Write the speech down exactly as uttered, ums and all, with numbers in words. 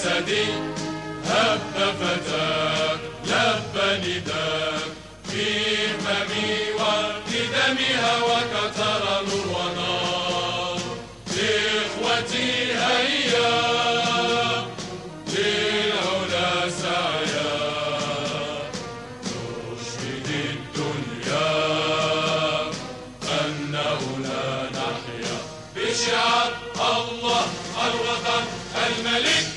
أسدي هب فتاك لب نداك في هممي ولدمها وكتر نور ونار. إخوتي هيا للعلا سعيا نشهد الدنيا أنه لا نحيا بشعار الله الوطن الملك